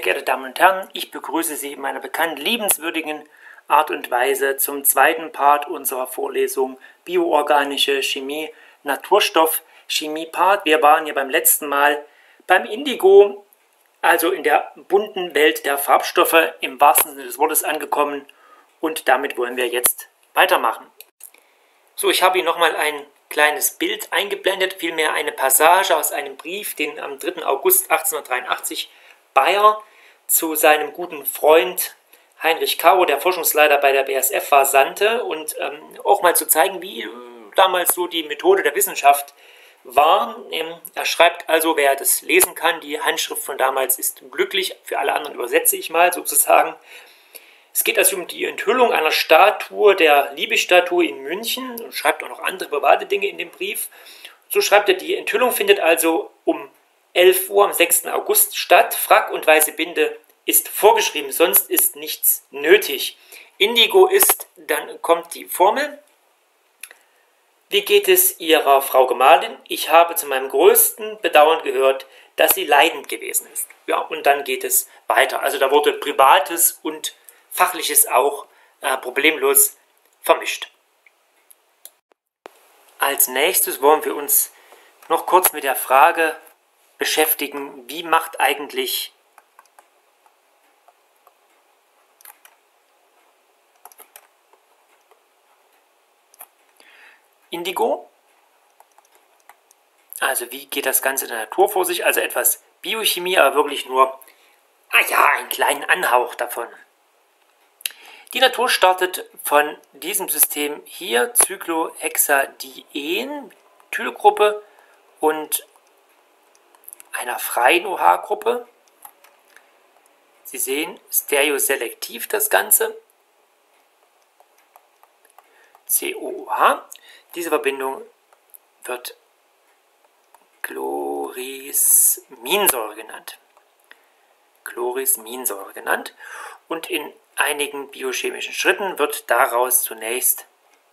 geehrte Damen und Herren, ich begrüße Sie in meiner bekannten, liebenswürdigen Art und Weise zum zweiten Part unserer Vorlesung Bioorganische Chemie, Naturstoff, Chemie-Part. Wir waren ja beim letzten Mal beim Indigo, also in der bunten Welt der Farbstoffe im wahrsten Sinne des Wortes angekommen, und damit wollen wir jetzt weitermachen. So, ich habe Ihnen nochmal ein kleines Bild eingeblendet, vielmehr eine Passage aus einem Brief, den am 3. August 1883 Bayer zu seinem guten Freund Heinrich Caro, der Forschungsleiter bei der BASF war, sandte, und auch mal zu zeigen, wie damals so die Methode der Wissenschaft war. Er schreibt also, wer das lesen kann, die Handschrift von damals ist glücklich, für alle anderen übersetze ich mal sozusagen. Es geht also um die Enthüllung einer Statue, der Liebesstatue in München, und schreibt auch noch andere private Dinge in dem Brief. So schreibt er, die Enthüllung findet also um 11 Uhr am 6. August statt. Frack und weiße Binde ist vorgeschrieben, sonst ist nichts nötig. Indigo ist, dann kommt die Formel. Wie geht es Ihrer Frau Gemahlin? Ich habe zu meinem größten Bedauern gehört, dass sie leidend gewesen ist. Ja, und dann geht es weiter. Also da wurde Privates und Fachliches auch problemlos vermischt. Als nächstes wollen wir uns noch kurz mit der Frage beschäftigen, wie macht eigentlich Indigo? Also wie geht das Ganze in der Natur vor sich? Also etwas Biochemie, aber wirklich nur, einen kleinen Anhauch davon. Die Natur startet von diesem System hier, Cyclohexadien, Methylgruppe, und einer freien OH-Gruppe. Sie sehen, stereoselektiv das Ganze. COOH. Diese Verbindung wird Chlorisminsäure genannt. Und in einigen biochemischen Schritten wird daraus zunächst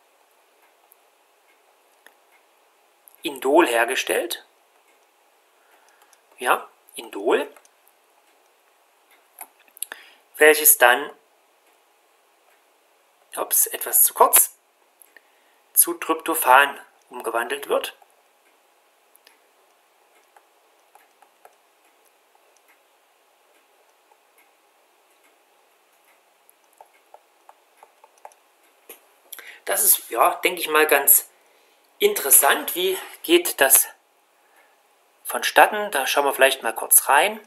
Indol hergestellt. Ja, Indol, welches dann, etwas zu kurz, zu Tryptophan umgewandelt wird. Das ist, denke ich mal, ganz interessant. Wie geht das vonstatten? Da schauen wir vielleicht mal kurz rein.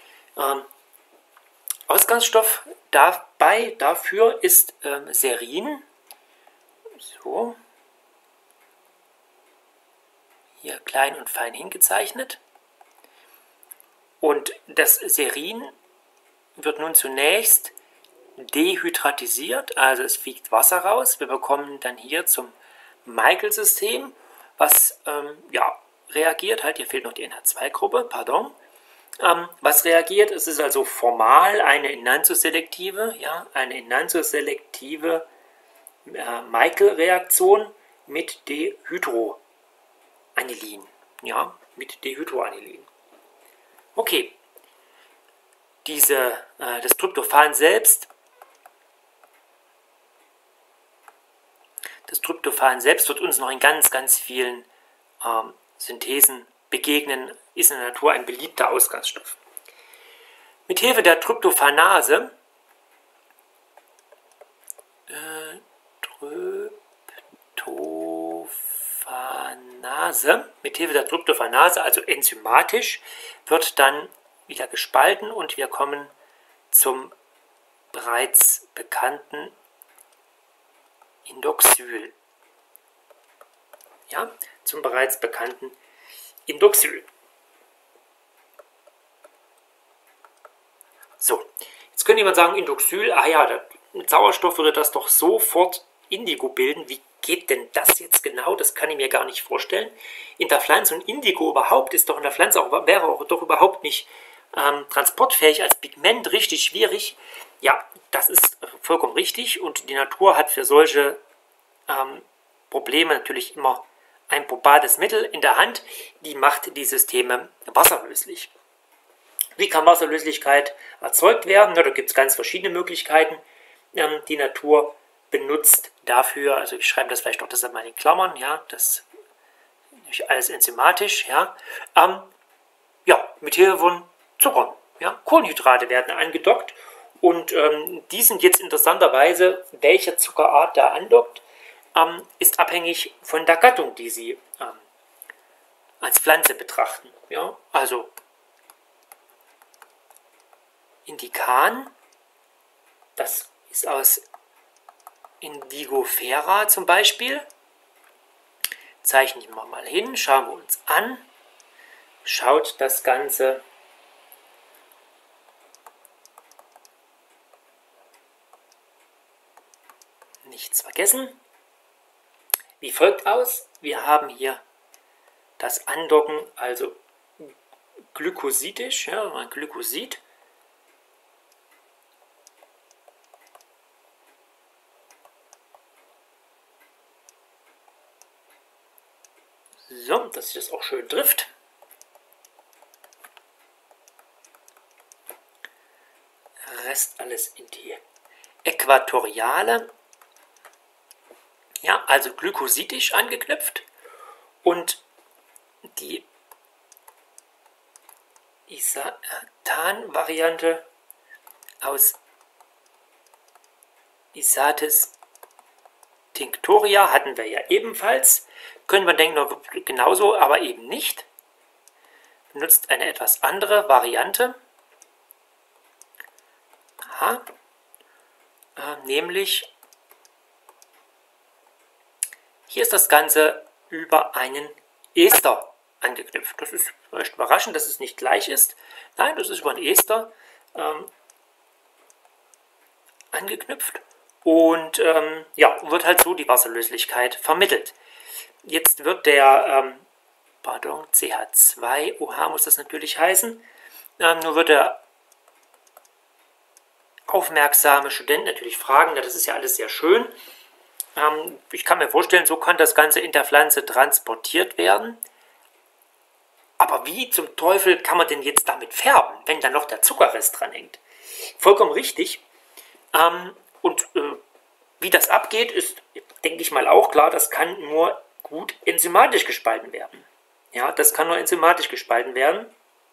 Ausgangsstoff dafür ist Serin. So. Hier klein und fein hingezeichnet. Und das Serin wird nun zunächst dehydratisiert, also es fliegt Wasser raus. Wir bekommen dann hier zum Michael-System, was reagiert, hier fehlt noch die NH2-Gruppe, was reagiert. Es ist also formal eine enantioselektive, Michael-Reaktion mit Dehydroanilin. Okay, das Tryptophan selbst wird uns noch in ganz, ganz vielen Synthesen begegnen, ist in der Natur ein beliebter Ausgangsstoff. Mithilfe der Tryptophanase also enzymatisch, wird dann wieder gespalten und wir kommen zum bereits bekannten Indoxyl. So, jetzt könnte jemand sagen, Indoxyl, mit Sauerstoff würde das doch sofort Indigo bilden. Wie geht denn das jetzt genau? Das kann ich mir gar nicht vorstellen. In der Pflanze, und Indigo überhaupt ist doch in der Pflanze wäre auch doch überhaupt nicht transportfähig als Pigment, richtig schwierig. Ja, das ist vollkommen richtig, und die Natur hat für solche Probleme natürlich immer ein probates Mittel in der Hand, die macht die Systeme wasserlöslich. Wie kann Wasserlöslichkeit erzeugt werden? Na, da gibt es ganz verschiedene Möglichkeiten. Die Natur benutzt dafür, also ich schreibe das vielleicht auch deshalb mal in Klammern, ja, das ist alles enzymatisch, ja, mit Hilfe von Zuckern. Ja, Kohlenhydrate werden angedockt und die sind jetzt interessanterweise, welche Zuckerart da andockt, ist abhängig von der Gattung, die Sie als Pflanze betrachten. Ja, also Indikan, das ist aus Indigofera zum Beispiel. Zeichnen wir mal hin, schauen wir uns an. Schaut das Ganze nichts vergessen. Wie folgt aus? Wir haben hier das Andocken, also glykosidisch, ja, ein Glykosid. So, dass sich das auch schön trifft. Rest alles in die Äquatoriale. Ja, also glykosidisch angeknüpft. Und die Isatan-Variante aus Isatis tinctoria hatten wir ja ebenfalls. Können wir denken, genauso, aber eben nicht. Benutzt eine etwas andere Variante. Aha. Nämlich, hier ist das Ganze über einen Ester angeknüpft. Das ist vielleicht überraschend, dass es nicht gleich ist. Nein, das ist über einen Ester angeknüpft. Und wird halt so die Wasserlöslichkeit vermittelt. Jetzt wird der, CH2OH muss das natürlich heißen, nur wird der aufmerksame Student natürlich fragen, na, das ist ja alles sehr schön. Ich kann mir vorstellen, so kann das Ganze in der Pflanze transportiert werden. Aber wie zum Teufel kann man denn jetzt damit färben, wenn dann noch der Zuckerrest dran hängt? Vollkommen richtig. Wie das abgeht, ist, denke ich mal, auch klar, das kann nur gut enzymatisch gespalten werden. Ja, das kann nur enzymatisch gespalten werden.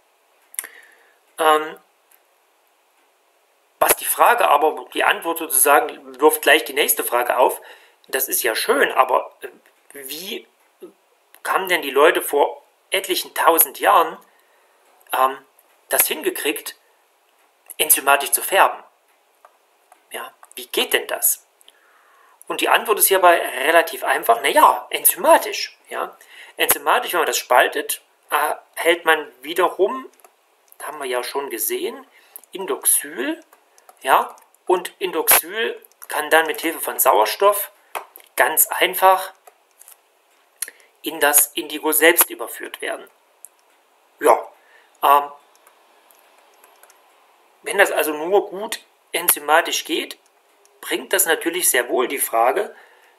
Was die Frage aber, die Antwort sozusagen, wirft gleich die nächste Frage auf. Das ist ja schön, aber wie haben denn die Leute vor etlichen tausend Jahren das hingekriegt, enzymatisch zu färben? Ja, wie geht denn das? Und die Antwort ist hierbei relativ einfach. Naja, enzymatisch. Ja. Enzymatisch, wenn man das spaltet, erhält man wiederum, haben wir ja schon gesehen, Indoxyl. Ja, und Indoxyl kann dann mit Hilfe von Sauerstoff ganz einfach in das Indigo selbst überführt werden. Ja, wenn das also nur gut enzymatisch geht, bringt das natürlich sehr wohl die Frage,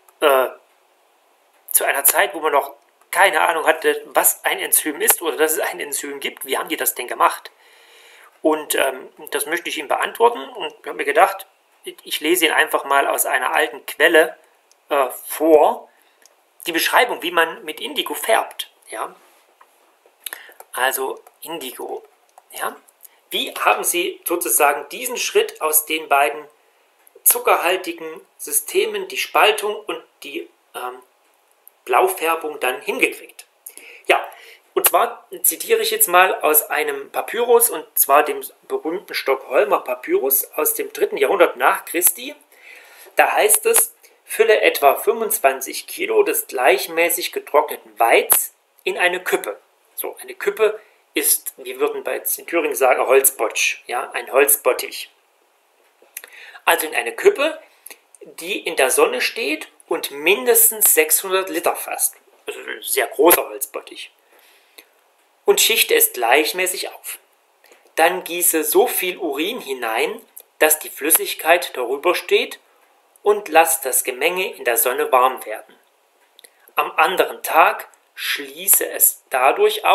zu einer Zeit, wo man noch keine Ahnung hatte, was ein Enzym ist oder dass es ein Enzym gibt, wie haben die das denn gemacht? Und das möchte ich Ihnen beantworten und ich habe mir gedacht, ich lese Ihnen einfach mal aus einer alten Quelle vor, die Beschreibung, wie man mit Indigo färbt. Ja? Also Indigo. Ja? Wie haben Sie sozusagen diesen Schritt aus den beiden zuckerhaltigen Systemen, die Spaltung und die Blaufärbung dann hingekriegt? Ja, und zwar zitiere ich jetzt mal aus einem Papyrus, und zwar dem berühmten Stockholmer Papyrus aus dem 3. Jahrhundert nach Christi. Da heißt es, fülle etwa 25 Kilo des gleichmäßig getrockneten Weiz in eine Küppe. So, eine Küppe ist, wir würden bei in Thüringen sagen, ein Holzbottsch, ja, ein Holzbottich. Also in eine Küppe, die in der Sonne steht und mindestens 600 Liter fasst. Also ein sehr großer Holzbottich. Und schichte es gleichmäßig auf. Dann gieße so viel Urin hinein, dass die Flüssigkeit darüber steht, und lass das Gemenge in der Sonne warm werden. Am anderen Tag schließe es dadurch auf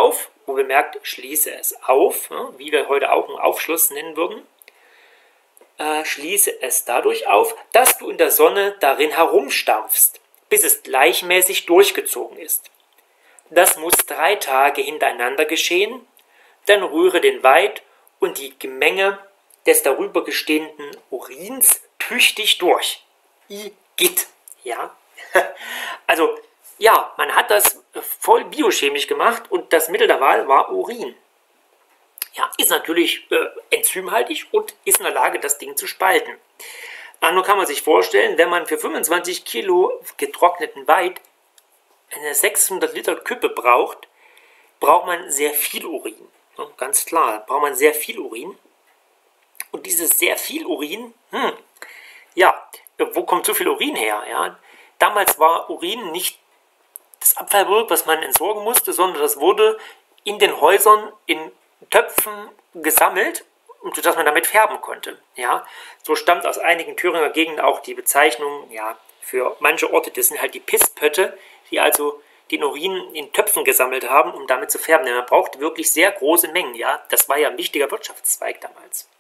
Wohlgemerkt, schließe es auf, wie wir heute auch einen Aufschluss nennen würden. Schließe es dadurch auf, dass du in der Sonne darin herumstampfst, bis es gleichmäßig durchgezogen ist. Das muss 3 Tage hintereinander geschehen, dann rühre den Weid und die Gemenge des darüber gestehenden Urins tüchtig durch. Igitt, ja. Also, ja, man hat das voll biochemisch gemacht und das Mittel der Wahl war Urin. Ja, ist natürlich enzymhaltig und ist in der Lage, das Ding zu spalten. Nur kann man sich vorstellen, wenn man für 25 Kilo getrockneten Weid eine 600 Liter Küppe braucht man sehr viel Urin. Ja, ganz klar, braucht man sehr viel Urin. Und dieses sehr viel Urin, ja, wo kommt so viel Urin her? Ja? Damals war Urin nicht das Abfallprodukt, was man entsorgen musste, sondern das wurde in den Häusern in Töpfen gesammelt, sodass man damit färben konnte. Ja? So stammt aus einigen Thüringer Gegenden auch die Bezeichnung, ja, für manche Orte, das sind halt die Pisspötte, die also den Urin in Töpfen gesammelt haben, um damit zu färben. Denn man braucht wirklich sehr große Mengen. Ja? Das war ja ein wichtiger Wirtschaftszweig damals.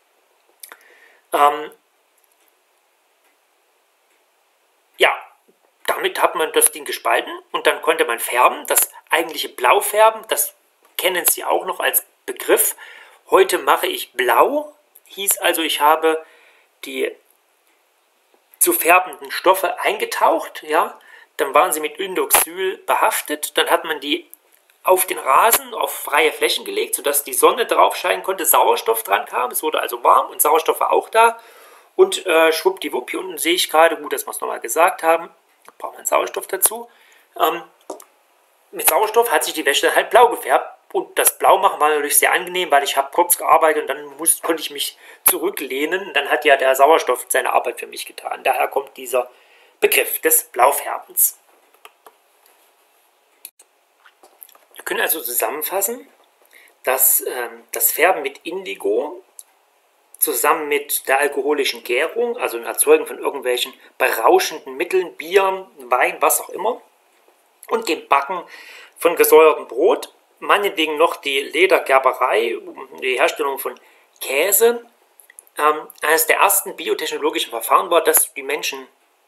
Ja, damit hat man das Ding gespalten und dann konnte man färben. Das eigentliche Blaufärben, das kennen Sie auch noch als Begriff. Heute mache ich blau, hieß also, ich habe die zu färbenden Stoffe eingetaucht, ja, dann waren sie mit Indoxyl behaftet, dann hat man die auf den Rasen, auf freie Flächen gelegt, sodass die Sonne drauf scheinen konnte, Sauerstoff dran kam, es wurde also warm und Sauerstoff war auch da und schwuppdiwupp, hier unten sehe ich gerade, gut, dass wir es nochmal gesagt haben, braucht man Sauerstoff dazu. Mit Sauerstoff hat sich die Wäsche halt blau gefärbt und das Blaumachen war natürlich sehr angenehm, weil ich habe kurz gearbeitet und dann konnte ich mich zurücklehnen. Dann hat ja der Sauerstoff seine Arbeit für mich getan. Daher kommt dieser Begriff des Blaufärbens. Wir können also zusammenfassen, dass das Färben mit Indigo zusammen mit der alkoholischen Gärung, also dem Erzeugen von irgendwelchen berauschenden Mitteln, Bier, Wein, was auch immer, und dem Backen von gesäuertem Brot, meinetwegen noch die Ledergerberei, die Herstellung von Käse, eines der ersten biotechnologischen Verfahren war, das die Menschen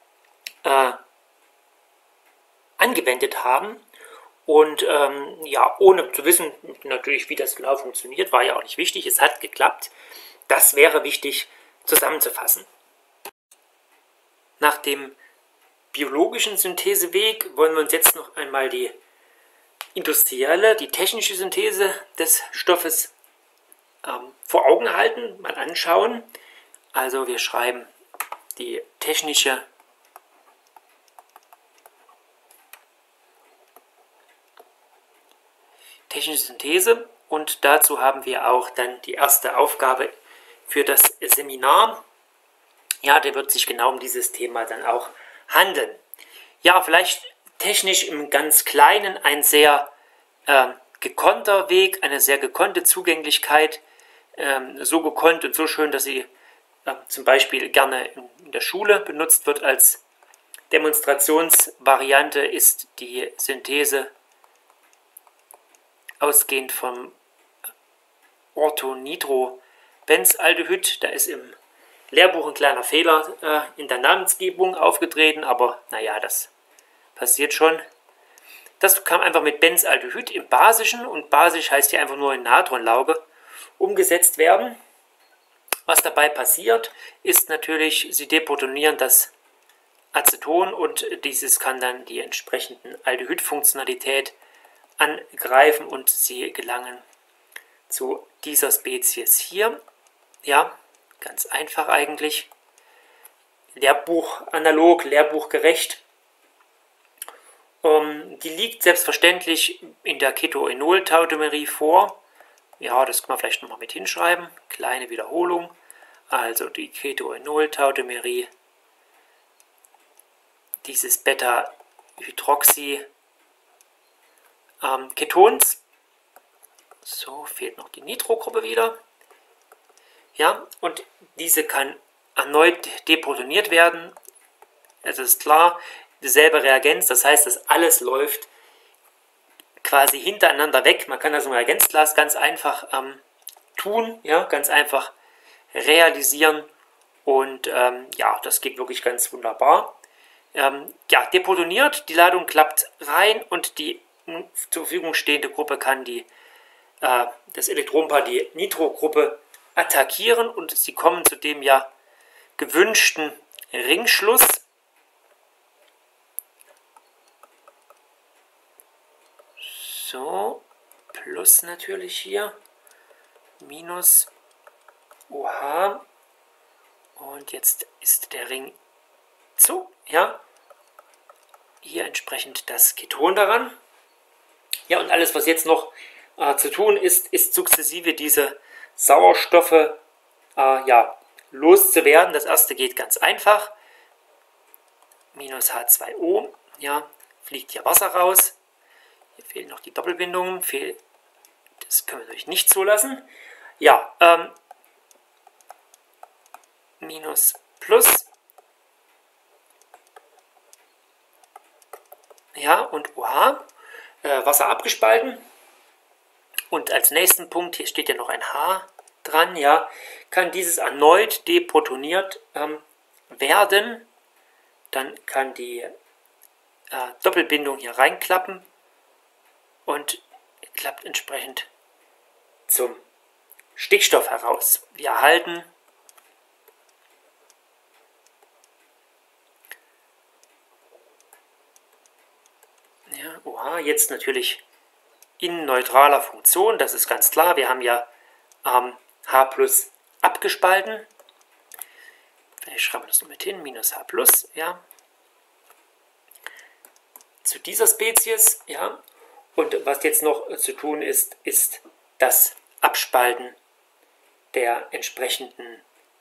angewendet haben. Und ja, ohne zu wissen natürlich, wie das genau funktioniert, war ja auch nicht wichtig. Es hat geklappt. Das wäre wichtig zusammenzufassen. Nach dem biologischen Syntheseweg wollen wir uns jetzt noch einmal die industrielle, die technische Synthese des Stoffes vor Augen halten, mal anschauen. Also wir schreiben die technische Synthese und dazu haben wir auch dann die erste Aufgabe für das Seminar. Ja, der wird sich genau um dieses Thema dann auch handeln. Ja, vielleicht technisch im ganz Kleinen ein sehr gekonnter Weg, eine sehr gekonnte Zugänglichkeit, so gekonnt und so schön, dass sie zum Beispiel gerne in der Schule benutzt wird als Demonstrationsvariante, ist die Synthese ausgehend vom Orthonitro-Benzaldehyd. Da ist im Lehrbuch ein kleiner Fehler in der Namensgebung aufgetreten, aber naja, das passiert schon. Das kam einfach mit Benzaldehyd im Basischen, und basisch heißt hier einfach nur in Natronlauge, umgesetzt werden. Was dabei passiert, ist natürlich, sie deprotonieren das Aceton und dieses kann dann die entsprechenden Aldehyd-Funktionalität angreifen und sie gelangen zu dieser Spezies hier. Ja, ganz einfach eigentlich. Lehrbuch analog, lehrbuchgerecht. Die liegt selbstverständlich in der Ketoenol-Tautomerie vor. Ja, das kann man vielleicht nochmal mit hinschreiben. Kleine Wiederholung. Also die Ketoenol-Tautomerie. Dieses Beta-Hydroxy Ketons. So, fehlt noch die Nitrogruppe wieder. Ja, und diese kann erneut deprotoniert werden. Es ist klar, dieselbe Reagenz, das heißt, dass alles läuft quasi hintereinander weg. Man kann das im Reagenzglas ganz einfach tun, ja, ganz einfach realisieren und ja, das geht wirklich ganz wunderbar. Ja, deprotoniert, die Ladung klappt rein und die zur Verfügung stehende Gruppe kann das Elektronenpaar, die Nitrogruppe, attackieren und sie kommen zu dem ja gewünschten Ringschluss. So, plus natürlich hier, minus OH. Und jetzt ist der Ring zu, ja. Hier entsprechend das Keton daran. Ja, und alles, was jetzt noch zu tun ist, ist sukzessive diese Sauerstoffe ja, loszuwerden. Das erste geht ganz einfach. Minus H2O, ja, fliegt hier Wasser raus. Hier fehlen noch die Doppelbindungen. Das können wir natürlich nicht zulassen. Ja, minus plus. Ja, und OH. Wasser abgespalten. Und als nächsten Punkt, hier steht ja noch ein H dran, ja, kann dieses erneut deprotoniert werden. Dann kann die Doppelbindung hier reinklappen und klappt entsprechend zum Stickstoff heraus. Wir erhalten ja, OH jetzt natürlich in neutraler Funktion, das ist ganz klar. Wir haben ja H plus abgespalten. Vielleicht schreiben wir das noch mit hin, minus H plus, ja. Zu dieser Spezies, ja. Und was jetzt noch zu tun ist, ist das Abspalten des entsprechenden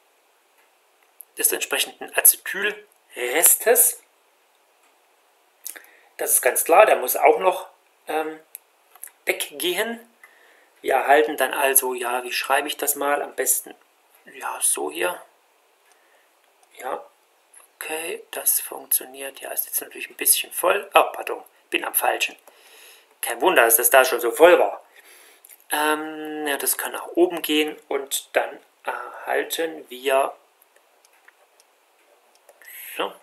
Acetylrestes. Das ist ganz klar, der muss auch noch weggehen. Wir erhalten dann also, ja, wie schreibe ich das mal? Am besten, ja, so hier. Ja, okay, das funktioniert. Ja, ist jetzt natürlich ein bisschen voll. Oh, pardon, bin am Falschen. Kein Wunder, dass das da schon so voll war. Ja, das kann nach oben gehen und dann erhalten wir so,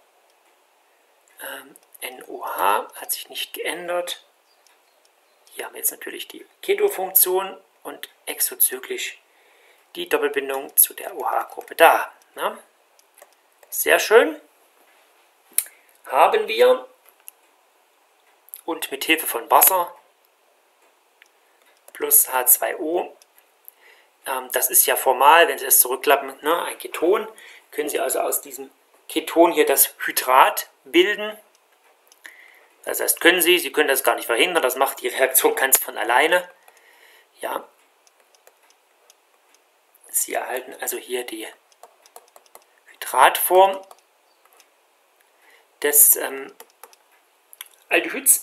NOH, hat sich nicht geändert. Hier haben wir jetzt natürlich die Keto-Funktion und exozyklisch die Doppelbindung zu der OH-Gruppe da. Na? Sehr schön. Haben wir und mit Hilfe von Wasser plus H2O, das ist ja formal, wenn Sie das zurückklappen, ne, ein Keton, können Sie also aus diesem Keton hier das Hydrat bilden. Das heißt, Sie können das gar nicht verhindern, das macht die Reaktion ganz von alleine. Ja. Sie erhalten also hier die Hydratform des Aldehyds.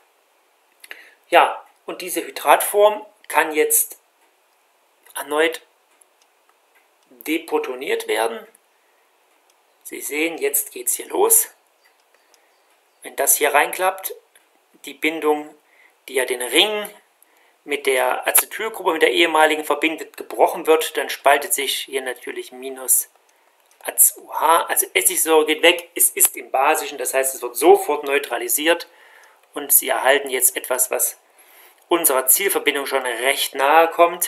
Ja, und diese Hydratform kann jetzt erneut deprotoniert werden. Sie sehen, jetzt geht es hier los. Wenn das hier reinklappt, die Bindung, die ja den Ring mit der Acetylgruppe, mit der ehemaligen verbindet, gebrochen wird, dann spaltet sich hier natürlich minus ACOH, also Essigsäure geht weg, es ist im Basischen, das heißt, es wird sofort neutralisiert und Sie erhalten jetzt etwas, was unserer Zielverbindung schon recht nahe kommt.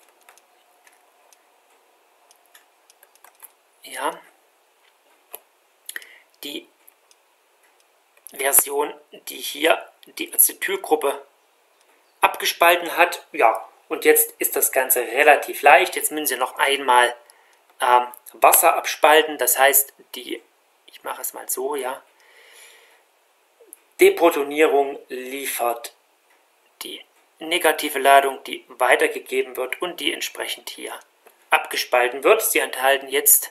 Ja, die Version, die hier die Acetylgruppe abgespalten hat. Ja, und jetzt ist das Ganze relativ leicht. Jetzt müssen Sie noch einmal Wasser abspalten. Das heißt, ich mache es mal so, ja, Deprotonierung liefert die negative Ladung, die weitergegeben wird und die entsprechend hier abgespalten wird. Sie enthalten jetzt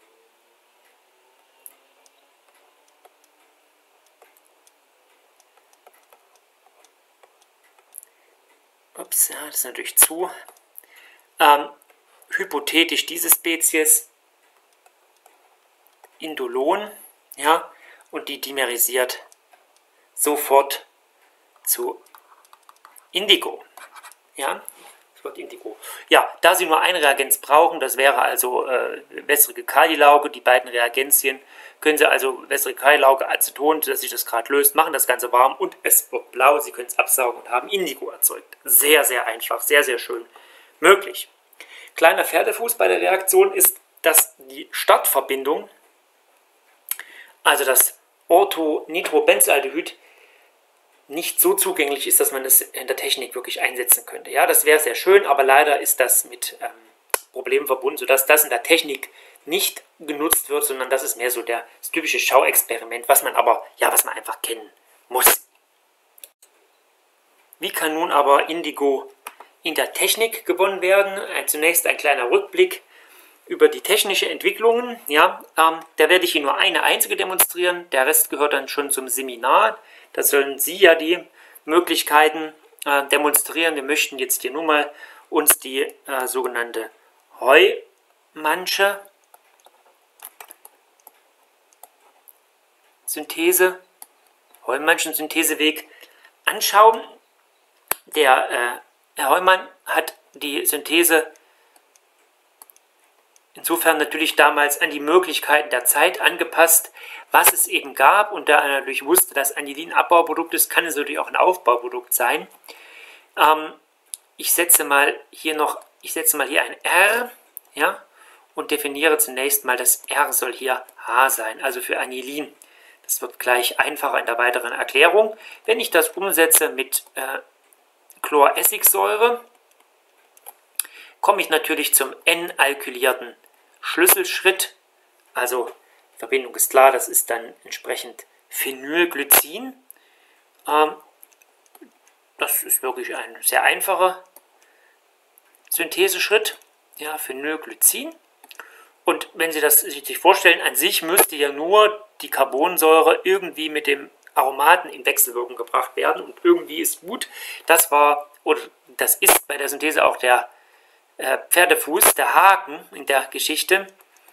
ups, ja, das ist natürlich zu. Hypothetisch diese Spezies Indolon, ja, und die dimerisiert sofort zu Indigo. Ja, das Wort Indigo. Ja, da Sie nur ein Reagenz brauchen, das wäre also wässrige Kalilauge, die beiden Reagenzien, können Sie also wässrige Kalilauge, Aceton, dass sich das gerade löst, machen das Ganze warm und es wird blau. Sie können es absaugen und haben Indigo erzeugt. Sehr, sehr einfach, sehr, sehr schön möglich. Kleiner Pferdefuß bei der Reaktion ist, dass die Startverbindung, also das Orthonitrobenzaldehyd, nicht so zugänglich ist, dass man es in der Technik wirklich einsetzen könnte. Ja, das wäre sehr schön, aber leider ist das mit Problemen verbunden, sodass das in der Technik nicht genutzt wird, sondern das ist mehr so das typische Schauexperiment, was man einfach kennen muss. Wie kann nun aber Indigo in der Technik gewonnen werden? Zunächst ein kleiner Rückblick über die technische Entwicklungen. Ja, da werde ich Ihnen nur eine einzige demonstrieren, der Rest gehört dann schon zum Seminar. Da sollen Sie ja die Möglichkeiten demonstrieren. Wir möchten jetzt hier nur mal uns die sogenannte Heumannsche Synthese, Heumanschen-Syntheseweg anschauen. Der Herr Heumann hat die Synthese insofern natürlich damals an die Möglichkeiten der Zeit angepasst, was es eben gab. Und da er natürlich wusste, dass Anilin ein Abbauprodukt ist, kann es natürlich auch ein Aufbauprodukt sein. Ich setze mal hier ein R, ja, und definiere zunächst mal, das R soll hier H sein, also für Anilin. Das wird gleich einfacher in der weiteren Erklärung. Wenn ich das umsetze mit Chloressigsäure, komme ich natürlich zum N-alkylierten Schlüsselschritt. Also die Verbindung ist klar, das ist dann entsprechend Phenylglycin. Das ist wirklich ein sehr einfacher Syntheseschritt. Ja, Phenylglycin. Und wenn Sie das sich vorstellen, an sich müsste ja nur die Carbonsäure irgendwie mit dem Aromaten in Wechselwirkung gebracht werden. Und irgendwie ist gut. Das ist bei der Synthese auch der Pferdefuß, der Haken in der Geschichte.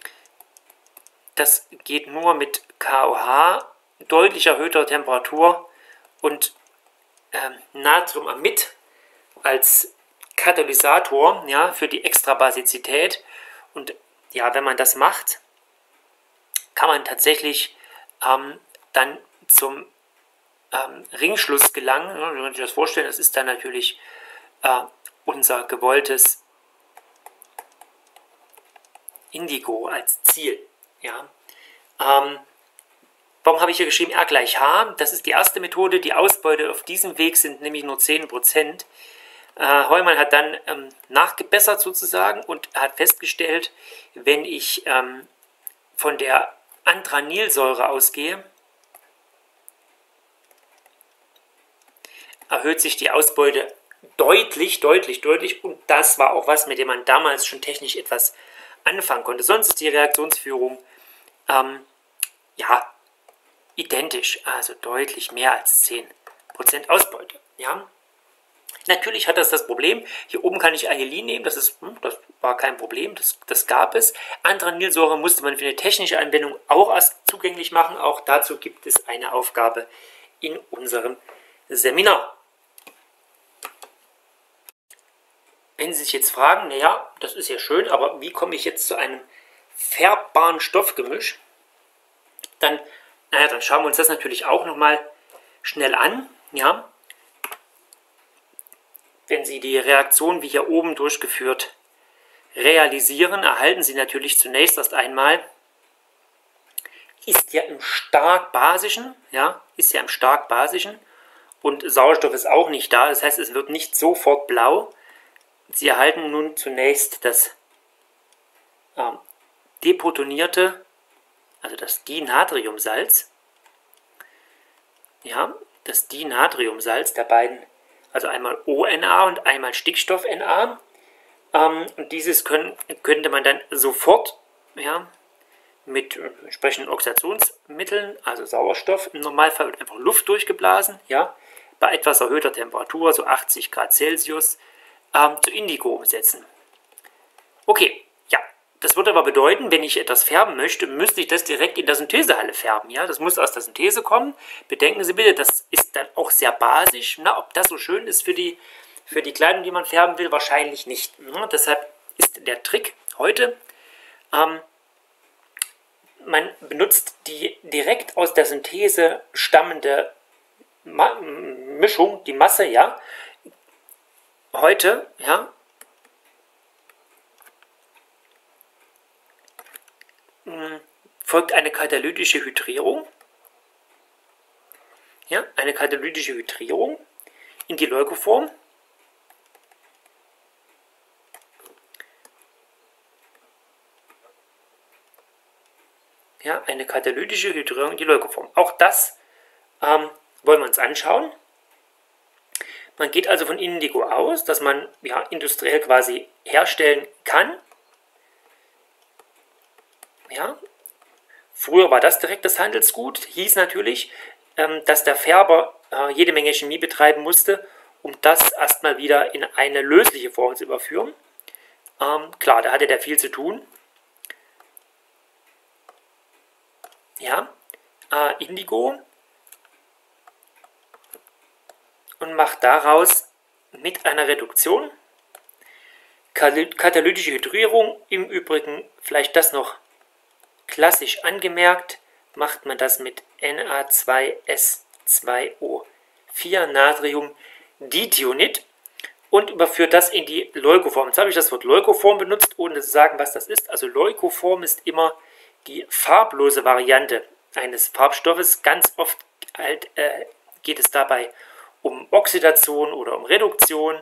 Das geht nur mit KOH, deutlich erhöhter Temperatur und Natriumamid als Katalysator, ja, für die Extrabasizität. Und ja, wenn man das macht, kann man tatsächlich dann zum Ringschluss gelangen. Ja, wenn man sich das vorstellen, das ist dann natürlich unser gewolltes Indigo als Ziel. Ja. Warum habe ich hier geschrieben R gleich H? Das ist die erste Methode. Die Ausbeute auf diesem Weg sind nämlich nur 10%. Heumann hat dann nachgebessert sozusagen und hat festgestellt, wenn ich von der Antranilsäure ausgehe, erhöht sich die Ausbeute deutlich. Und das war auch was, mit dem man damals schon technisch etwas anfangen konnte. Sonst ist die Reaktionsführung ja, identisch, also deutlich mehr als 10% Ausbeute. Ja. Natürlich hat das Problem, hier oben kann ich Anilin nehmen, das war kein Problem, das gab es. Antranilsäure musste man für eine technische Anwendung auch erst zugänglich machen, auch dazu gibt es eine Aufgabe in unserem Seminar. Wenn Sie sich jetzt fragen, naja, das ist ja schön, aber wie komme ich jetzt zu einem färbbaren Stoffgemisch? Dann schauen wir uns das natürlich auch nochmal schnell an. Ja. Wenn Sie die Reaktion wie hier oben durchgeführt realisieren, erhalten Sie natürlich zunächst erst einmal, ist ja im stark basischen und Sauerstoff ist auch nicht da, das heißt, es wird nicht sofort blau. Sie erhalten nun zunächst das deprotonierte, also das Dinatriumsalz. Ja, das Dinatriumsalz der beiden, also einmal ONa und einmal Stickstoff-Na. Und dieses könnte man dann sofort, ja, mit entsprechenden Oxidationsmitteln, also Sauerstoff, im Normalfall wird einfach Luft durchgeblasen, ja, bei etwas erhöhter Temperatur, so 80 Grad Celsius, zu Indigo umsetzen. Okay, ja, das würde aber bedeuten, wenn ich etwas färben möchte, müsste ich das direkt in der Synthesehalle färben. Ja? Das muss aus der Synthese kommen. Bedenken Sie bitte, das ist dann auch sehr basisch. Na, ob das so schön ist für die Kleidung, die man färben will, wahrscheinlich nicht. Ja? Deshalb ist der Trick heute, man benutzt die direkt aus der Synthese stammende Mischung, die Masse, ja. Heute, ja, folgt eine katalytische Hydrierung. Ja, eine katalytische Hydrierung in die Leukoform. Ja, eine katalytische Hydrierung in die Leukoform. Auch das wollen wir uns anschauen. Man geht also von Indigo aus, dass man ja industriell quasi herstellen kann. Ja. Früher war das direkt das Handelsgut, hieß natürlich, dass der Färber jede Menge Chemie betreiben musste, um das erstmal wieder in eine lösliche Form zu überführen. Klar, da hatte der viel zu tun. Ja, Indigo, und macht daraus mit einer Reduktion, katalytische Hydrierung, im Übrigen vielleicht das noch klassisch angemerkt, macht man das mit Na2S2O4 Natriumdithionit und überführt das in die Leukoform. Jetzt habe ich das Wort Leukoform benutzt, ohne zu sagen, was das ist. Also Leukoform ist immer die farblose Variante eines Farbstoffes. Ganz oft halt, geht es dabei um Oxidation oder um Reduktion.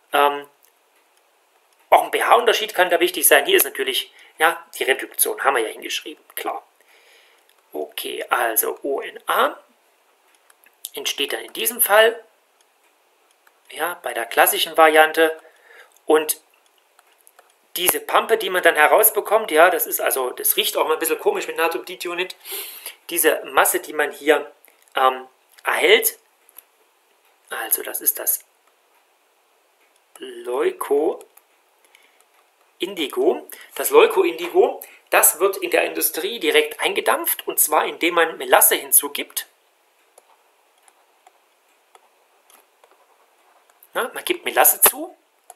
Auch ein pH-Unterschied kann da wichtig sein. Hier ist natürlich ja, die Reduktion, haben wir ja hingeschrieben, klar. Okay, also ONA entsteht dann in diesem Fall, ja, bei der klassischen Variante. Und diese Pampe, die man dann herausbekommt, ja, das ist also, das riecht auch mal ein bisschen komisch mit Natriumdithionit. Diese Masse, die man hier erhält, also das ist das Leukoindigo. Das Leukoindigo, das wird in der Industrie direkt eingedampft, und zwar indem man Melasse hinzugibt. Na, man gibt Melasse zu,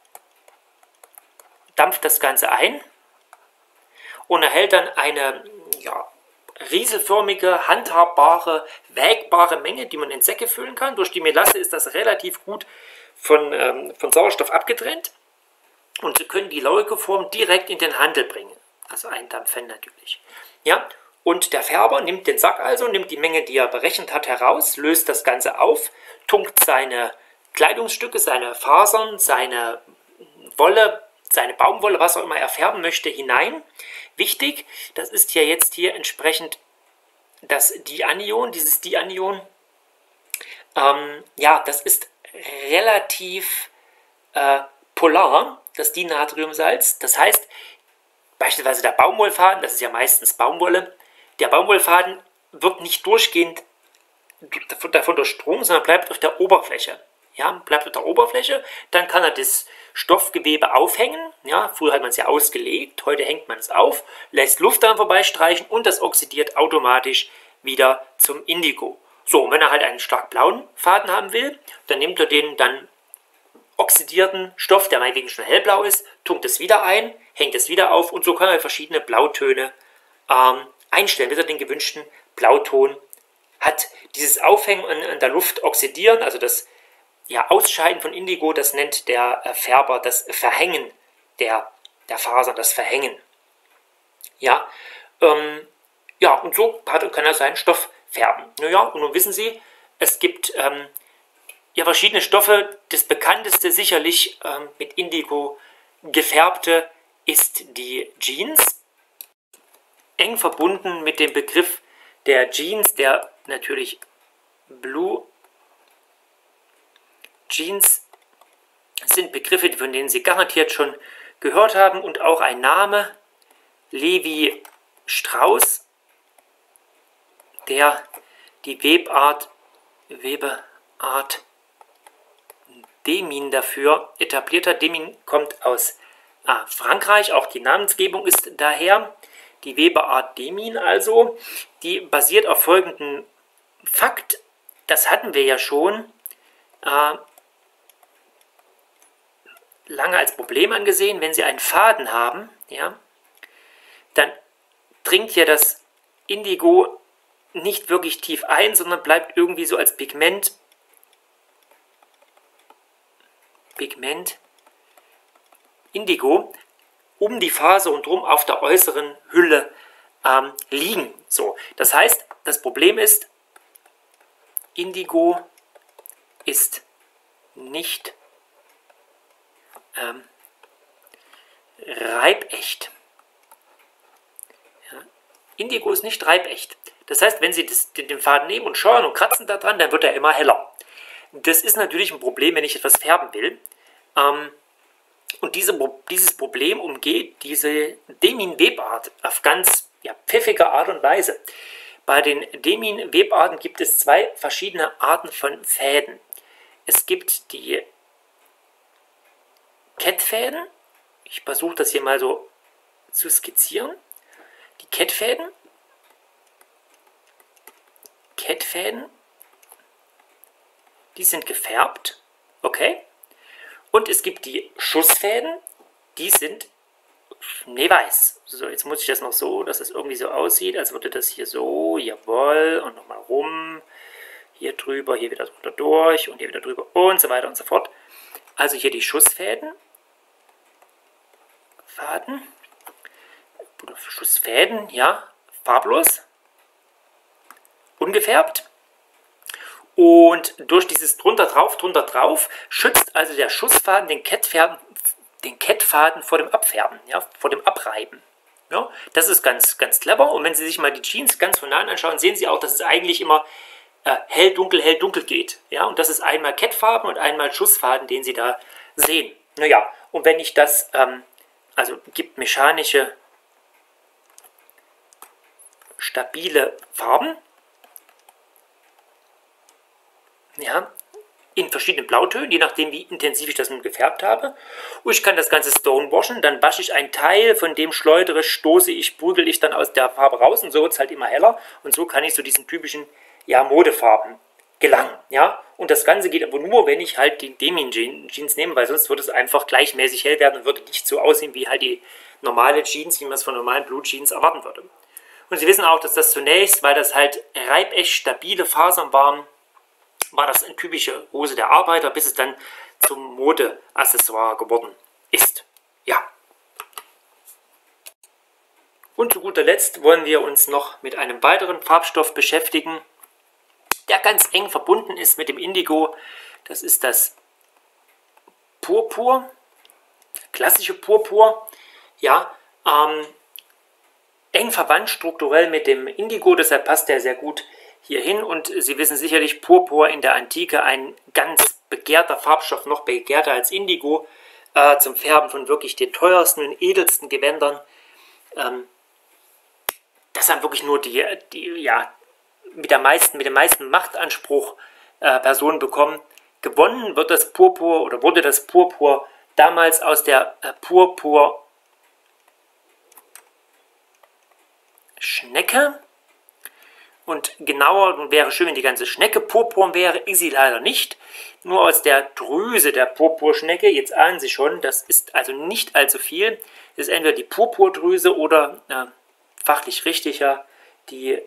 dampft das Ganze ein und erhält dann eine ja, rieselförmige, handhabbare, wägbare Menge, die man in Säcke füllen kann. Durch die Melasse ist das relativ gut von Sauerstoff abgetrennt. Und Sie können die Leukoform direkt in den Handel bringen. Also eindampfen natürlich. Ja, und der Färber nimmt den Sack also, nimmt die Menge, die er berechnet hat, heraus, löst das Ganze auf, tunkt seine Kleidungsstücke, seine Fasern, seine Wolle, seine Baumwolle, was auch immer er färben möchte, hinein. Wichtig, das ist ja jetzt hier entsprechend das Dianion, dieses Dianion. Ja, das ist relativ polar, das Dinatriumsalz. Das heißt, beispielsweise der Baumwollfaden, das ist ja meistens Baumwolle, der Baumwollfaden wird nicht durchgehend davon durchdrungen, sondern bleibt auf der Oberfläche. Ja, bleibt auf der Oberfläche, dann kann er das Stoffgewebe aufhängen. Ja, früher hat man es ja ausgelegt, heute hängt man es auf, lässt Luft daran vorbeistreichen und das oxidiert automatisch wieder zum Indigo. So, und wenn er halt einen stark blauen Faden haben will, dann nimmt er den dann oxidierten Stoff, der meinetwegen schon hellblau ist, tunkt es wieder ein, hängt es wieder auf, und so kann er verschiedene Blautöne einstellen, bis er den gewünschten Blauton hat. Dieses Aufhängen an der Luft oxidieren, also das ja, Ausscheiden von Indigo, das nennt der Färber das Verhängen der Fasern, das Verhängen. Ja, ja, und so kann er seinen Stoff färben. Naja, und nun wissen Sie, es gibt ja, verschiedene Stoffe. Das bekannteste sicherlich mit Indigo gefärbte ist die Jeans. Eng verbunden mit dem Begriff der Jeans, der natürlich Blue Jeans sind Begriffe, von denen Sie garantiert schon gehört haben, und auch ein Name, Levi Strauss, der die Webeart Demin dafür etabliert hat. Demin kommt aus Frankreich, auch die Namensgebung ist daher. Die Weberart Demin also, die basiert auf folgendem Fakt, das hatten wir ja schon lange als Problem angesehen. Wenn Sie einen Faden haben, ja, dann dringt ja das Indigo nicht wirklich tief ein, sondern bleibt irgendwie so als Pigment Indigo um die Faser und drum auf der äußeren Hülle liegen. So, das heißt, das Problem ist, Indigo ist nicht reibecht. Ja, Indigo ist nicht reibecht. Das heißt, wenn Sie den Faden nehmen und scheuern und kratzen daran, dann wird er immer heller. Das ist natürlich ein Problem, wenn ich etwas färben will. Und dieses Problem umgeht diese Demin-Webart auf ganz pfiffige Art und Weise. Bei den Demin-Webarten gibt es zwei verschiedene Arten von Fäden. Es gibt die Kettfäden. Ich versuche das hier mal so zu skizzieren. Die Kettfäden, die sind gefärbt, okay. Und es gibt die Schussfäden, die sind schneeweiß. So, jetzt muss ich das noch so, dass es irgendwie so aussieht, als würde das hier so, jawohl, und nochmal rum, hier drüber, hier wieder drunter durch und hier wieder drüber und so weiter und so fort. Also hier die Schussfäden, Schussfäden, ja, farblos, ungefärbt. Und durch dieses drunter drauf, schützt also der Schussfaden den Kettfaden vor dem Abfärben, ja, vor dem Abreiben. Ja, das ist ganz, ganz clever. Und wenn Sie sich mal die Jeans ganz von nahen anschauen, sehen Sie auch, dass es eigentlich immer hell, dunkel geht. Ja, und das ist einmal Kettfarben und einmal Schussfaden, den Sie da sehen. Naja, und wenn ich das, also gibt mechanische, stabile Farben, ja, in verschiedenen Blautönen, je nachdem wie intensiv ich das nun gefärbt habe. Und ich kann das Ganze stonewashen, dann wasche ich einen Teil, von dem schleudere, prügel ich dann aus der Farbe raus und so wird es halt immer heller. Und so kann ich zu diesen typischen Modefarben gelangen. Ja? Und das Ganze geht aber nur, wenn ich halt die Demin-Jeans nehme, weil sonst würde es einfach gleichmäßig hell werden und würde nicht so aussehen wie halt die normale Jeans, wie man es von normalen Blue-Jeans erwarten würde. Und Sie wissen auch, dass das zunächst, weil das halt reibecht stabile Fasern waren, war das eine typische Hose der Arbeiter, bis es dann zum Modeaccessoire geworden ist. Ja. Und zu guter Letzt wollen wir uns noch mit einem weiteren Farbstoff beschäftigen, der ganz eng verbunden ist mit dem Indigo. Das ist das Purpur, klassische Purpur. Ja, eng verwandt strukturell mit dem Indigo, deshalb passt der sehr gut hierhin. Und Sie wissen sicherlich, Purpur in der Antike ein ganz begehrter Farbstoff, noch begehrter als Indigo, zum Färben von wirklich den teuersten und edelsten Gewändern. Das haben wirklich nur die mit dem meisten Machtanspruch Personen bekommen. Gewonnen wird das Purpur oder wurde das Purpur damals aus der Purpurschnecke. Und genauer wäre schön, wenn die ganze Schnecke purpurn wäre, ist sie leider nicht. Nur aus der Drüse der Purpurschnecke, jetzt ahnen Sie schon, das ist also nicht allzu viel. Das ist entweder die Purpurdrüse oder fachlich richtiger die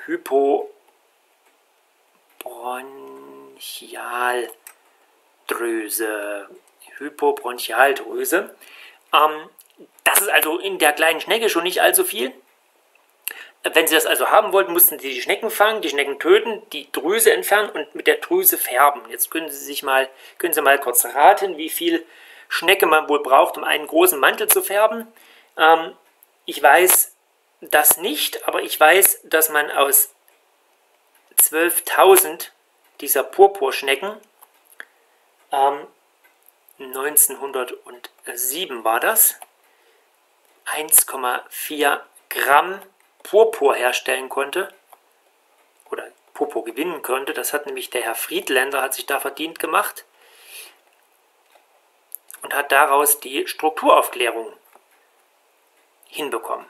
Hypobronchialdrüse. Das ist also in der kleinen Schnecke schon nicht allzu viel. Wenn Sie das also haben wollten, mussten Sie die Schnecken fangen, die Schnecken töten, die Drüse entfernen und mit der Drüse färben. Jetzt können Sie mal kurz raten, wie viel Schnecke man wohl braucht, um einen großen Mantel zu färben. Ich weiß das nicht, aber ich weiß, dass man aus 12.000 dieser Purpurschnecken, 1907 war das, 1,4 Gramm Purpur herstellen konnte oder Purpur gewinnen konnte. Das hat nämlich der Herr Friedländer, hat sich da verdient gemacht und hat daraus die Strukturaufklärung hinbekommen.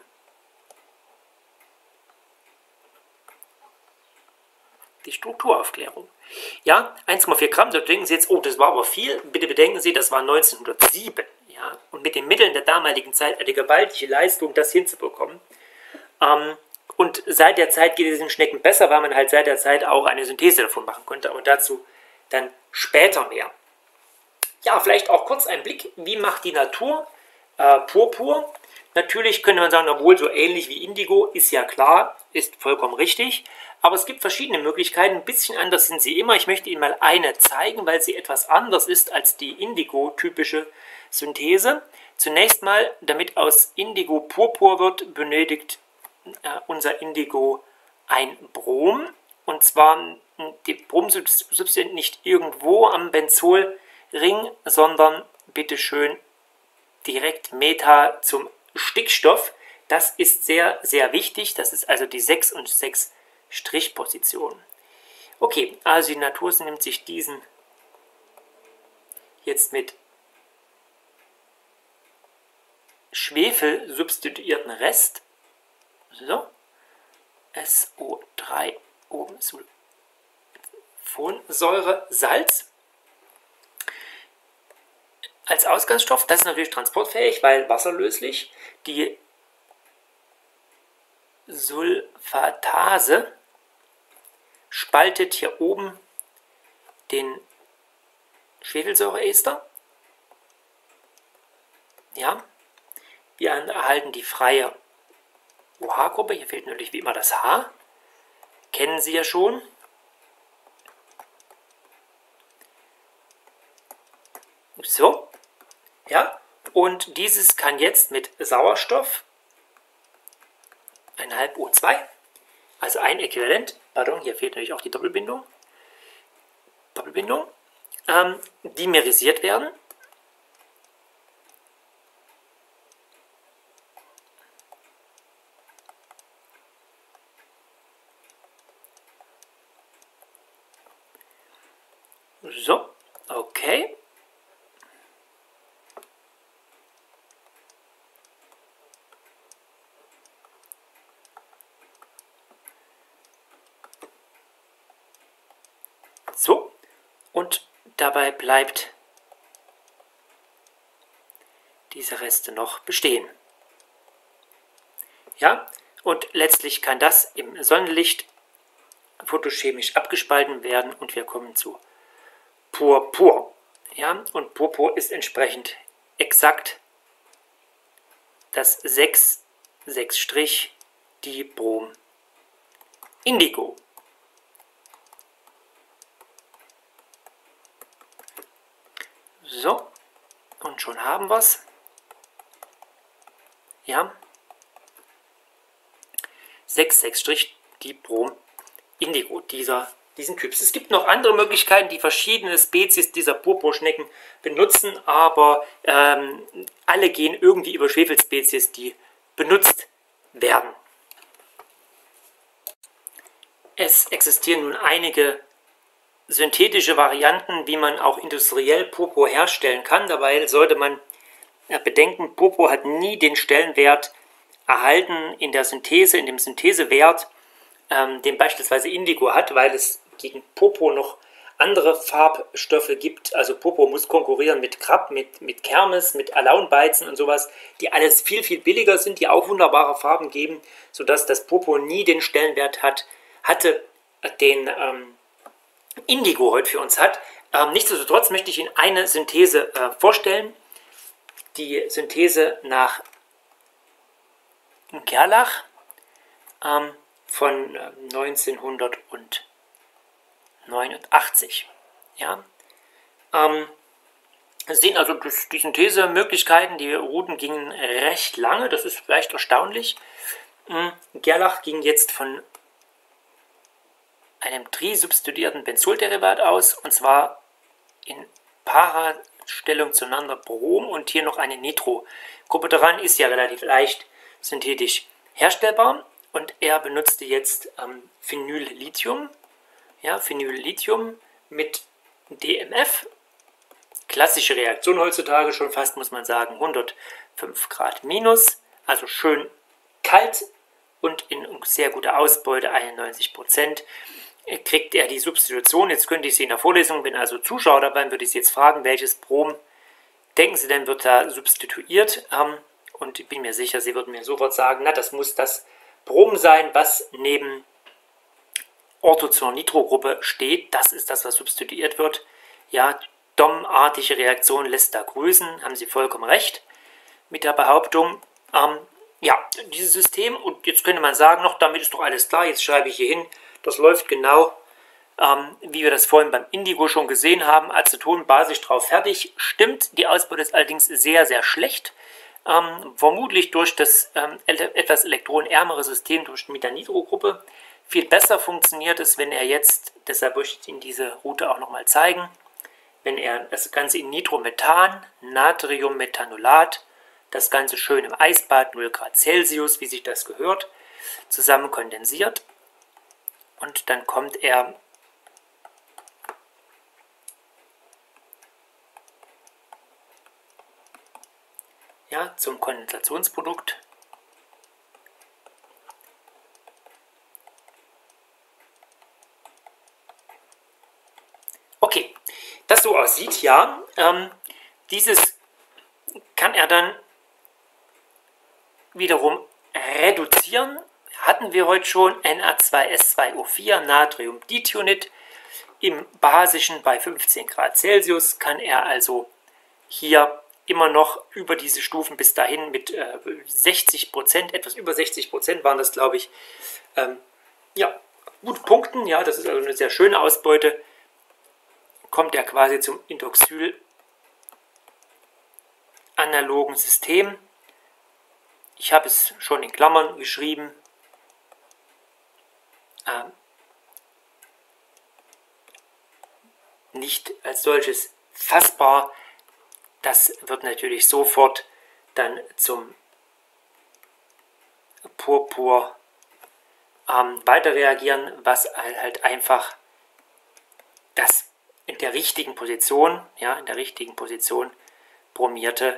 Die Strukturaufklärung. Ja, 1,4 Gramm, da denken Sie jetzt, oh, das war aber viel. Bitte bedenken Sie, das war 1907. Ja, und mit den Mitteln der damaligen Zeit eine gewaltige Leistung, das hinzubekommen. Und seit der Zeit geht es den Schnecken besser, weil man halt seit der Zeit auch eine Synthese davon machen konnte. Aber dazu dann später mehr. Ja, vielleicht auch kurz ein Blick, wie macht die Natur Purpur? Natürlich könnte man sagen, obwohl so ähnlich wie Indigo, ist ja klar, ist vollkommen richtig. Aber es gibt verschiedene Möglichkeiten, ein bisschen anders sind sie immer. Ich möchte Ihnen mal eine zeigen, weil sie etwas anders ist als die Indigo-typische Synthese. Zunächst mal, damit aus Indigo Purpur wird, benötigt unser Indigo ein Brom. Und zwar die Bromsubstanz nicht irgendwo am Benzolring, sondern bitteschön direkt Meta zum Stickstoff. Das ist sehr, sehr wichtig. Das ist also die 6 und 6 Strichposition. Okay, also die Natur nimmt sich diesen jetzt mit Schwefel substituierten Rest. So. SO3 oben Sulfonsäure, Salz. Als Ausgangsstoff, das ist natürlich transportfähig, weil wasserlöslich. Die Sulfatase spaltet hier oben den Schwefelsäureester. Ja, wir erhalten die freie OH-Gruppe. Hier fehlt natürlich wie immer das H. Kennen Sie ja schon. So, ja, und dieses kann jetzt mit Sauerstoff, 1,5 O2, also ein Äquivalent, pardon, hier fehlt natürlich auch die Doppelbindung, dimerisiert werden. So, okay. So, und dabei bleibt diese Reste noch bestehen. Ja, und letztlich kann das im Sonnenlicht photochemisch abgespalten werden und wir kommen zu Purpur. Ja, und Purpur ist entsprechend exakt das 6,6' Indigo. So, und schon haben wir es. Ja, 6,6' Indigo, diesen Typs. Es gibt noch andere Möglichkeiten, die verschiedene Spezies dieser Purpurschnecken benutzen, aber alle gehen irgendwie über Schwefelspezies, die benutzt werden. Es existieren nun einige synthetische Varianten, wie man auch industriell Purpur herstellen kann. Dabei sollte man bedenken, Purpur hat nie den Stellenwert erhalten in der Synthese, in dem Synthesewert, den beispielsweise Indigo hat, weil es gegen Purpur noch andere Farbstoffe gibt. Also Purpur muss konkurrieren mit Krab, mit Kermes, mit Alaunbeizen und sowas, die alles viel, viel billiger sind, die auch wunderbare Farben geben, sodass das Purpur nie den Stellenwert hatte, den Indigo heute für uns hat. Nichtsdestotrotz möchte ich Ihnen eine Synthese vorstellen. Die Synthese nach Gerlach von 1989. Ja. Sie sehen also die Synthesemöglichkeiten, die Routen gingen recht lange, das ist vielleicht erstaunlich. Gerlach ging jetzt von einem trisubstituierten Benzolderivat aus, und zwar in Parastellung zueinander Brom und hier noch eine Nitrogruppe dran, ist ja relativ leicht synthetisch herstellbar, und er benutzte jetzt Phenyllithium, ja, Phenyllithium mit DMF, klassische Reaktion heutzutage schon fast, muss man sagen, 105 Grad minus, also schön kalt und in sehr guter Ausbeute, 91%, kriegt er die Substitution. Jetzt könnte ich Sie in der Vorlesung, wenn also Zuschauer dabei sind, würde ich Sie jetzt fragen, welches Brom denken Sie denn wird da substituiert? Und ich bin mir sicher, Sie würden mir sofort sagen, na, das muss das Brom sein, was neben Ortho zur Nitrogruppe steht. Das ist das, was substituiert wird. Ja, DOM-artige Reaktion lässt da grüßen, haben Sie vollkommen recht mit der Behauptung. Ja, dieses System, und jetzt könnte man sagen, noch damit ist doch alles klar, jetzt schreibe ich hier hin, das läuft genau, wie wir das vorhin beim Indigo schon gesehen haben, Aceton, basisch drauf, fertig. Stimmt, die Ausbeute ist allerdings sehr, sehr schlecht. Vermutlich durch das etwas elektronenärmere System, durch mit der Nitrogruppe. Viel besser funktioniert es, wenn er jetzt, deshalb möchte ich Ihnen diese Route auch nochmal zeigen, wenn er das Ganze in Nitromethan, Natriummethanolat, das Ganze schön im Eisbad, 0 Grad Celsius, wie sich das gehört, zusammen kondensiert. Und dann kommt er zum Kondensationsprodukt. Okay, das so aussieht, ja. Dieses kann er dann wiederum reduzieren. Hatten wir heute schon Na2S2O4, Natriumdithionit. Im basischen bei 15 Grad Celsius kann er also hier immer noch über diese Stufen bis dahin mit 60%, etwas über 60% waren das, glaube ich, ja, gut punkten. Ja, das ist also eine sehr schöne Ausbeute. Kommt er quasi zum Indoxyl-analogen System. Ich habe es schon in Klammern geschrieben. Nicht als solches fassbar. Das wird natürlich sofort dann zum Purpur weiter reagieren, was halt einfach das in der richtigen Position, bromierte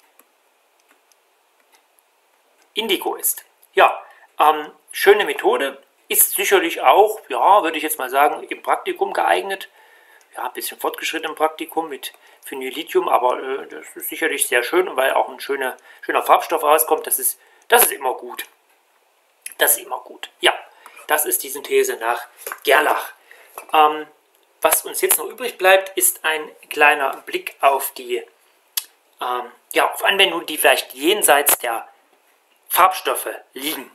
Indigo ist. Ja, schöne Methode, ist sicherlich auch, ja, würde ich jetzt mal sagen, im Praktikum geeignet. Ja, ein bisschen fortgeschritten im Praktikum mit Phenylithium, aber das ist sicherlich sehr schön, weil auch ein schöner Farbstoff rauskommt. Das ist immer gut. Das ist immer gut. Ja, das ist die Synthese nach Gerlach. Was uns jetzt noch übrig bleibt, ist ein kleiner Blick auf die auf Anwendungen, die vielleicht jenseits der Farbstoffe liegen.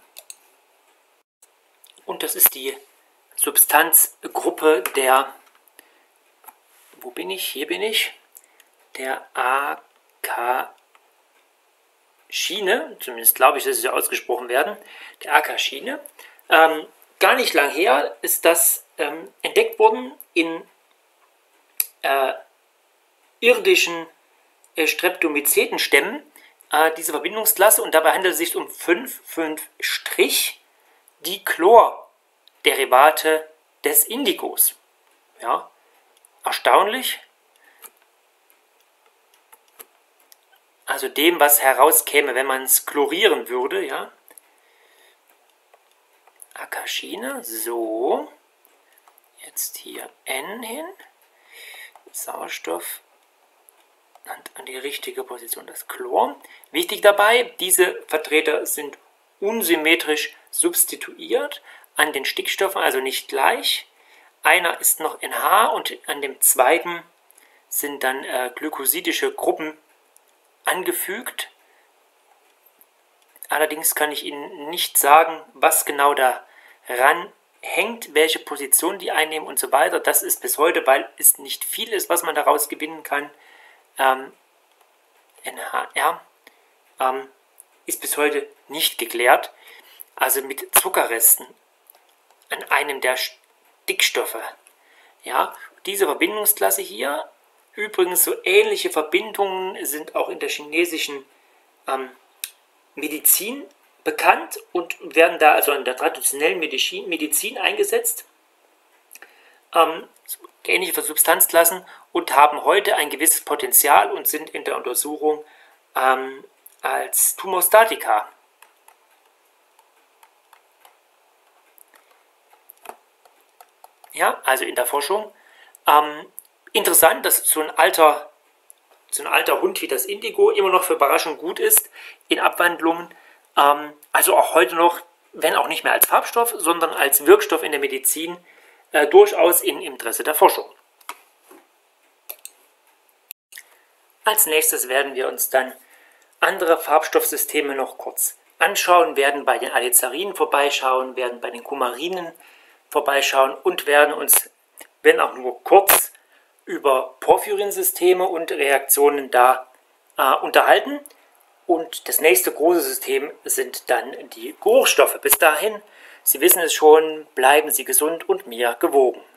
Und das ist die Substanzgruppe der, wo bin ich? Hier bin ich, der Akashine, zumindest glaube ich, dass sie ausgesprochen werden, der Akashine. Gar nicht lang her ist das entdeckt worden in irdischen Streptomycetenstämmen, diese Verbindungsklasse, und dabei handelt es sich um 5,5-Dichlorderivate des Indigos. Ja, erstaunlich. Also dem, was herauskäme, wenn man es chlorieren würde, ja. Akashine, so. Jetzt hier N hin. Sauerstoff und an die richtige Position das Chlor. Wichtig dabei, diese Vertreter sind unsymmetrisch substituiert an den Stickstoffen, also nicht gleich. Einer ist noch NH und an dem zweiten sind dann glykosidische Gruppen angefügt. Allerdings kann ich Ihnen nicht sagen, was genau daran hängt, welche Position die einnehmen und so weiter. Das ist bis heute, weil es nicht viel ist, was man daraus gewinnen kann, NHR, ist bis heute nicht geklärt. Also mit Zuckerresten an einem der Stickstoffe. Ja, diese Verbindungsklasse hier, übrigens so ähnliche Verbindungen sind auch in der chinesischen Medizin bekannt und werden da also in der traditionellen Medizin eingesetzt. Ähnliche Substanzklassen, und haben heute ein gewisses Potenzial und sind in der Untersuchung als Tumorstatika. Ja, also in der Forschung. Interessant, dass so ein alter Hund wie das Indigo immer noch für Überraschung gut ist in Abwandlungen. Also auch heute noch, wenn auch nicht mehr als Farbstoff, sondern als Wirkstoff in der Medizin, durchaus im Interesse der Forschung. Als nächstes werden wir uns dann andere Farbstoffsysteme noch kurz anschauen, werden bei den Alicharinen vorbeischauen, werden bei den Coumarinen vorbeischauen und werden uns, wenn auch nur kurz, über Porphyrinsysteme und Reaktionen da unterhalten. Und das nächste große System sind dann die Geruchsstoffe. Bis dahin, Sie wissen es schon, bleiben Sie gesund und mir gewogen.